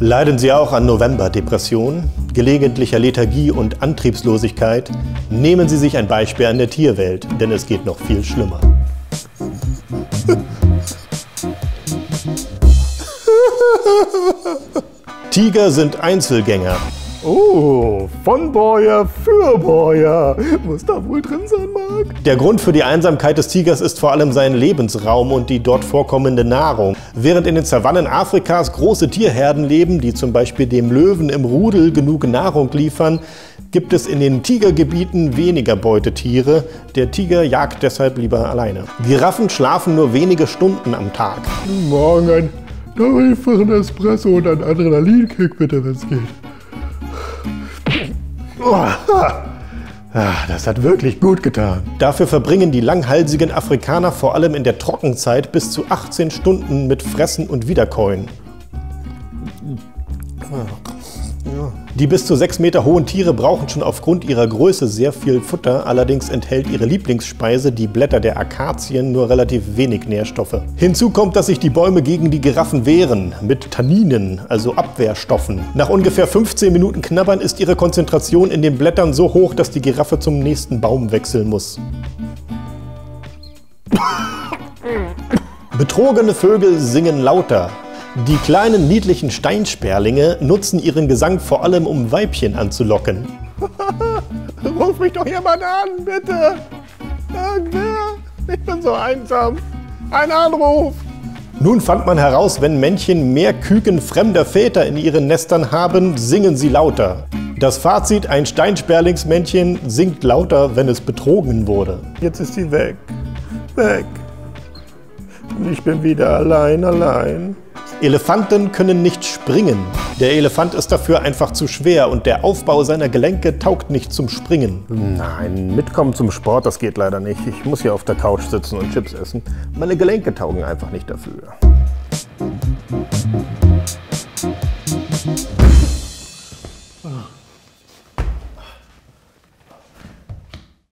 Leiden Sie auch an Novemberdepression, gelegentlicher Lethargie und Antriebslosigkeit? Nehmen Sie sich ein Beispiel an der Tierwelt, denn es geht noch viel schlimmer. Tiger sind Einzelgänger. Oh, von Bäuer für Bäuer. Muss da wohl drin sein, Marc? Der Grund für die Einsamkeit des Tigers ist vor allem sein Lebensraum und die dort vorkommende Nahrung. Während in den Savannen Afrikas große Tierherden leben, die zum Beispiel dem Löwen im Rudel genug Nahrung liefern, gibt es in den Tigergebieten weniger Beutetiere. Der Tiger jagt deshalb lieber alleine. Giraffen schlafen nur wenige Stunden am Tag. Morgen ein einfachen Espresso und ein Adrenalinkick bitte, wenn es geht. Das hat wirklich gut getan. Dafür verbringen die langhalsigen Afrikaner vor allem in der Trockenzeit bis zu 18 Stunden mit Fressen und Wiederkäuen. Die bis zu 6 Meter hohen Tiere brauchen schon aufgrund ihrer Größe sehr viel Futter, allerdings enthält ihre Lieblingsspeise, die Blätter der Akazien, nur relativ wenig Nährstoffe. Hinzu kommt, dass sich die Bäume gegen die Giraffen wehren, mit Tanninen, also Abwehrstoffen. Nach ungefähr 15 Minuten Knabbern ist ihre Konzentration in den Blättern so hoch, dass die Giraffe zum nächsten Baum wechseln muss. Betrogene Vögel singen lauter. Die kleinen niedlichen Steinsperlinge nutzen ihren Gesang vor allem, um Weibchen anzulocken. Ruf mich doch jemand an, bitte! Irgendwer? Ich bin so einsam. Ein Anruf! Nun fand man heraus, wenn Männchen mehr Küken fremder Väter in ihren Nestern haben, singen sie lauter. Das Fazit: Ein Steinsperlingsmännchen singt lauter, wenn es betrogen wurde. Jetzt ist sie weg. Weg. Und ich bin wieder allein. Elefanten können nicht springen. Der Elefant ist dafür einfach zu schwer und der Aufbau seiner Gelenke taugt nicht zum Springen. Nein, mitkommen zum Sport, das geht leider nicht. Ich muss hier auf der Couch sitzen und Chips essen. Meine Gelenke taugen einfach nicht dafür.